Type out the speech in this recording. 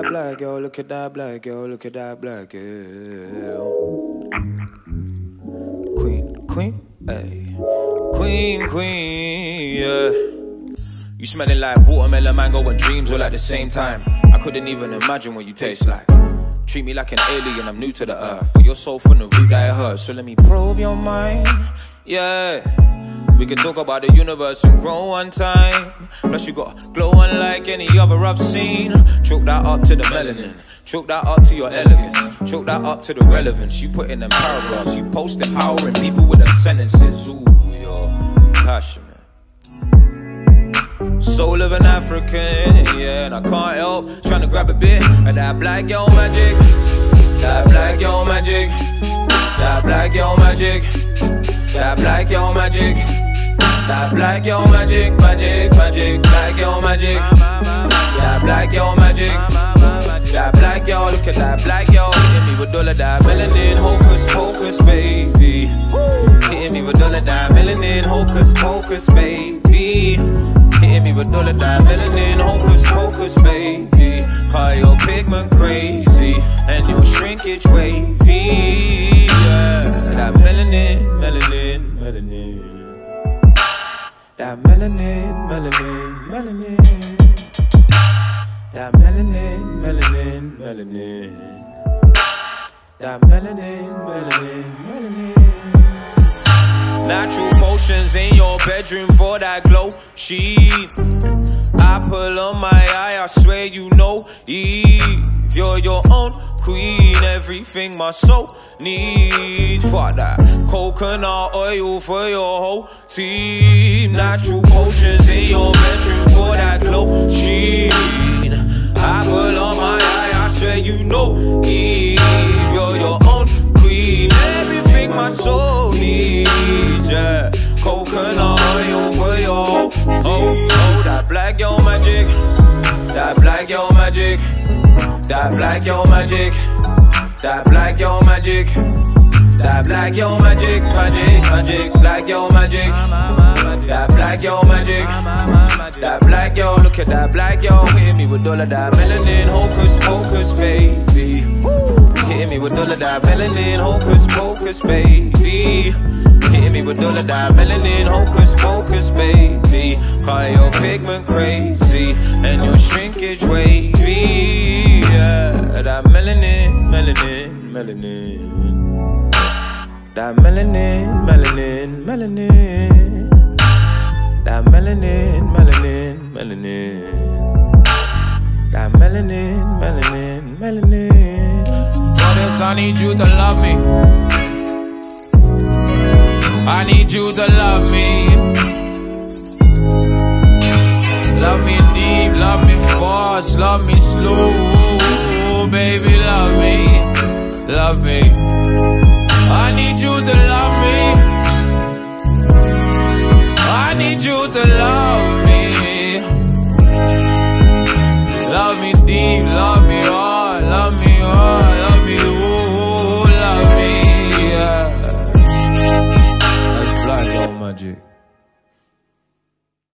black girl, look at that black girl, look at that black girl. Queen, queen, ayy. Queen, queen, yeah. You smelling like watermelon, mango and dreams all at the same time. I couldn't even imagine what you taste like. Treat me like an alien, I'm new to the earth. But you're so from the root that it hurts. So let me probe your mind, yeah. We can talk about the universe and grow one time. Plus you got glow unlike any other I've seen. Chalk that up to the melanin, chalk that up to your elegance, chalk that up to the relevance. You put in them paragraphs, you post empowering people with them sentences. Ooh, you're passionate. Soul of an African, yeah, and I can't help trying to grab a bit of that black girl magic. That black girl magic. That black girl magic. That black girl magic. That black girl magic, magic, magic. Black girl magic. That black girl magic. That black girl, look at that black girl. Hitting me with all of that melanin, hocus pocus, baby. Hitting me with all of that melanin, hocus pocus, baby. Hitting me with all of that melanin, hocus pocus, baby. Call your pigment crazy and your shrinkage wavy, yeah. That melanin, melanin, melanin. That melanin, melanin, melanin. That melanin, melanin, melanin. That melanin, melanin, melanin. Natural potions in your bedroom for that glow. Apple on my eye, I swear you know. Eve, you're your own queen, everything my soul needs. Fuck that coconut oil for your whole team. Natural potions in your bedroom for that glow. Apple on my eye, I swear you know. Eve, you're your own queen, everything my soul needs, yeah. Coconut oil for your oh, that black girl magic. That black girl magic. That black girl magic. That black girl magic. That black girl magic, magic, magic. Black girl magic. That black girl magic. That black girl, look at that black girl. Hitting me with all of that melanin, hocus pocus, baby. Hitting me with all of that melanin, hocus pocus, baby. Hitting me with all of that melanin, hocus pocus, baby. Call your pigment crazy and your shrinkage wavy, yeah. That melanin, melanin, melanin. That melanin, melanin, melanin. That melanin, melanin, melanin. That melanin, melanin, melanin. Goddess, I need you to love me. I need you to love me. Love me deep, love me fast, love me slow. Baby, love me, love me.